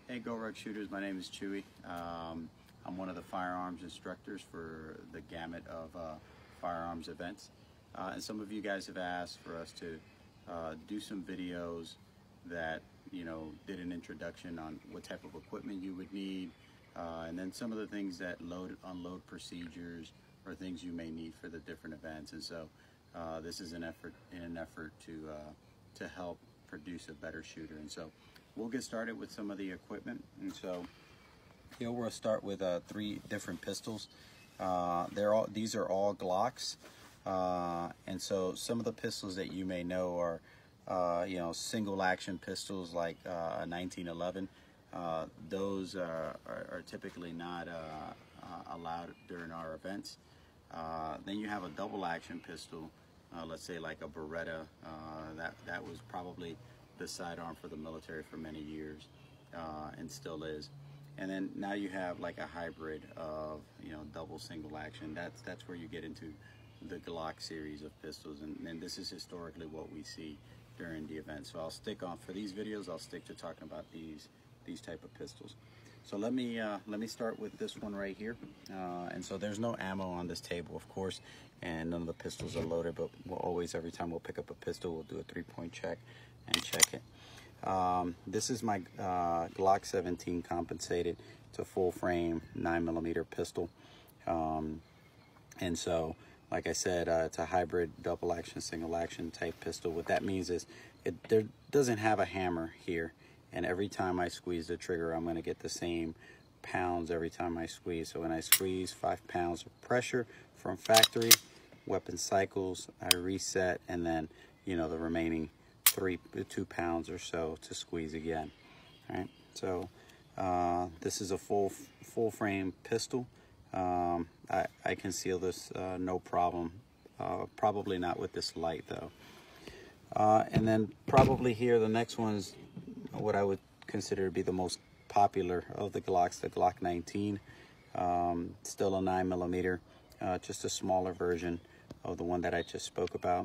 Hey GORUCK shooters, my name is Chewy. I'm one of the firearms instructors for the gamut of firearms events. And some of you guys have asked for us to do some videos that, did an introduction on what type of equipment you would need, and then some of the things that unload procedures or things you may need for the different events. And so this is an effort to help produce a better shooter. And so we'll get started with some of the equipment. And so here we'll start with 3 different pistols. These are all Glocks. And so some of the pistols that you may know are single action pistols like a 1911. Those are typically not allowed during our events. Then you have a double action pistol, let's say like a Beretta. That was probably the sidearm for the military for many years, and still is. And then now you have like a hybrid of double single action. That's where you get into the Glock series of pistols, and this is historically what we see during the event. So I'll stick on, for these videos, I'll stick to talking about these type of pistols. So let me start with this one right here. And so there's no ammo on this table, of course, and none of the pistols are loaded, but we'll always, every time we'll pick up a pistol, we'll do a 3-point check and check it. This is my Glock 17 compensated. It's a full frame 9mm pistol. And so, like I said, it's a hybrid double action, single action type pistol. What that means is there doesn't have a hammer here. And every time I squeeze the trigger, I'm going to get the same pounds every time I squeeze. So when I squeeze, 5 pounds of pressure from factory, weapon cycles, I reset, and then, the remaining 2 pounds or so to squeeze again. All right. So this is a full frame pistol. I conceal this no problem. Probably not with this light though. And then probably here, the next one's what I would consider to be the most popular of the Glocks, the Glock 19. Still a 9mm, just a smaller version of the one that I just spoke about.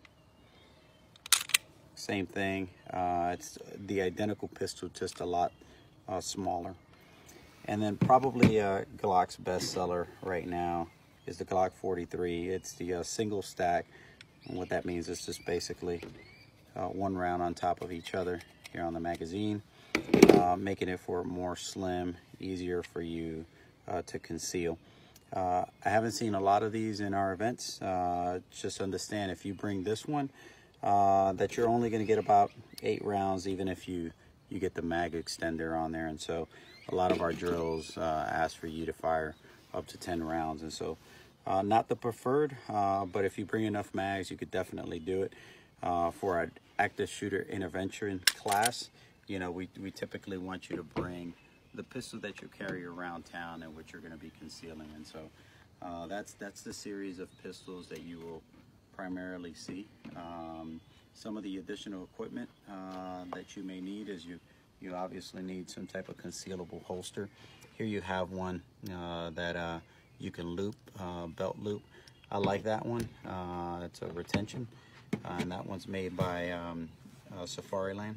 Same thing, it's the identical pistol, just a lot smaller. And then probably Glock's bestseller right now is the Glock 43. It's the single stack. And what that means is just basically 1 round on top of each other here on the magazine, making it for more slim, easier for you to conceal. I haven't seen a lot of these in our events. Just understand, if you bring this one, that you're only going to get about 8 rounds, even if you get the mag extender on there. And so a lot of our drills ask for you to fire up to 10 rounds. And so not the preferred, but if you bring enough mags, you could definitely do it. For our active shooter intervention class, we typically want you to bring the pistol that you carry around town and which you're going to be concealing. And so that's the series of pistols that you will primarily see. Some of the additional equipment that you may need is you obviously need some type of concealable holster. Here you have one that you can loop, belt loop. I like that one. It's a retention, and that one's made by Safariland.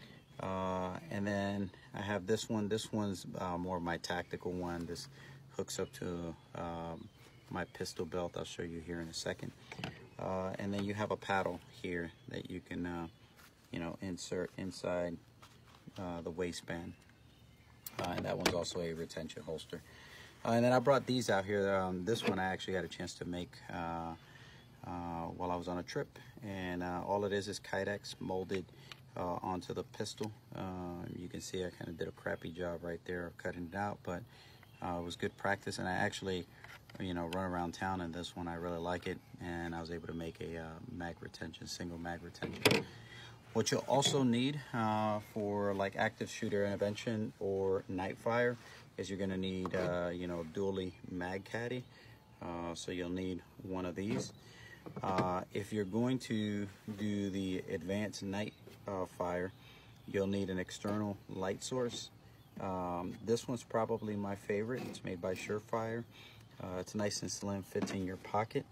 And then I have this one. This one's more of my tactical one. This hooks up to my pistol belt. I'll show you here in a second. And then you have a paddle here that you can, insert inside the waistband. And that one's also a retention holster. And then I brought these out here. This one I actually got a chance to make while I was on a trip. And all it is Kydex molded onto the pistol. You can see I kind of did a crappy job right there of cutting it out, but it was good practice. And I actually, run around town in this one. I really like it. And I was able to make a mag retention, single mag retention. What you'll also need for like active shooter intervention or night fire is you're going to need, dually mag caddy. So you'll need one of these. If you're going to do the advanced night fire, you'll need an external light source. This one's probably my favorite. It's made by Surefire. It's nice and slim, fits in your pocket.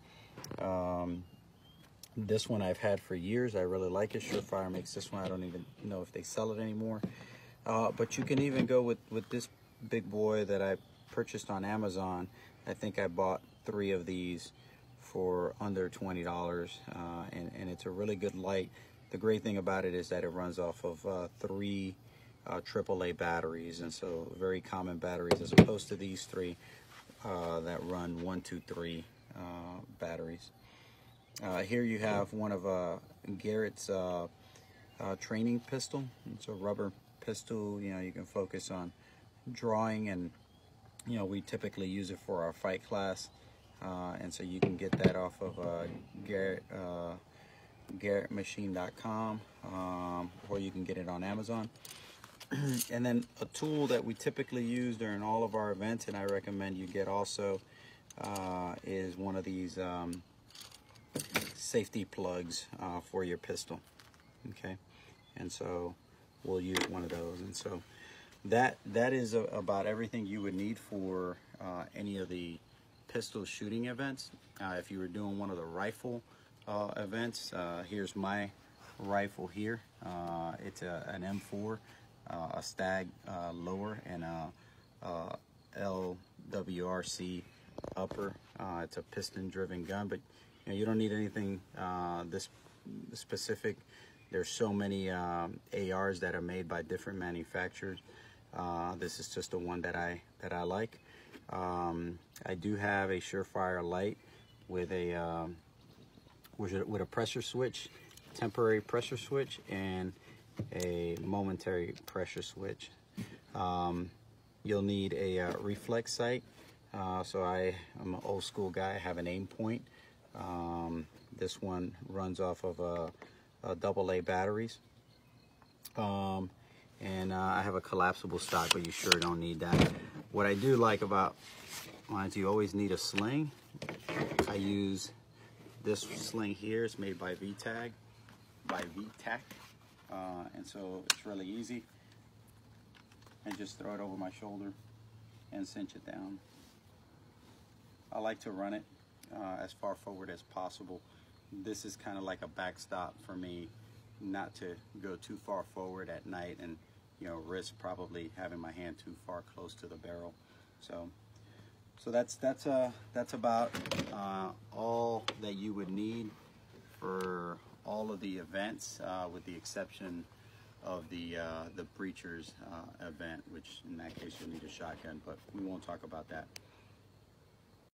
This one I've had for years. I really like it. Surefire makes this one. I don't even know if they sell it anymore. But you can even go with this big boy that I purchased on Amazon. I think I bought 3 of these for under $20, and it's a really good light. The great thing about it is that it runs off of 3 AAA batteries, and so very common batteries, as opposed to these 3 that run 1, 2, 3 batteries. Here you have one of Garrett's training pistol. It's a rubber pistol. You know, you can focus on drawing, and you know, we typically use it for our fight class, and so you can get that off of GarrettMachine.com, or you can get it on Amazon. And then a tool that we typically use during all of our events, and I recommend you get also, is one of these safety plugs for your pistol. Okay, and so we'll use one of those. And so that is about everything you would need for any of the pistol shooting events. If you were doing one of the rifle events, here's my rifle here. It's an M4, a Stag lower, and a LWRC upper. It's a piston-driven gun, but you know, you don't need anything this specific. There's so many ARs that are made by different manufacturers. This is just the one that I like. I do have a Surefire light with a pressure switch, temporary pressure switch, and a momentary pressure switch. You'll need a reflex sight. So I'm an old school guy. I have an aim point. This one runs off of AA batteries. And I have a collapsible stock, but you sure don't need that. What I do like about mine is you always need a sling. I use this sling here. It's made by VTAC, and so it's really easy. And just throw it over my shoulder and cinch it down. I like to run it as far forward as possible. This is kind of like a backstop for me, not to go too far forward at night and, you know, risk probably having my hand too far close to the barrel. So that's about all that you would need for all of the events, with the exception of the breachers event, which in that case you'll need a shotgun, but we won't talk about that.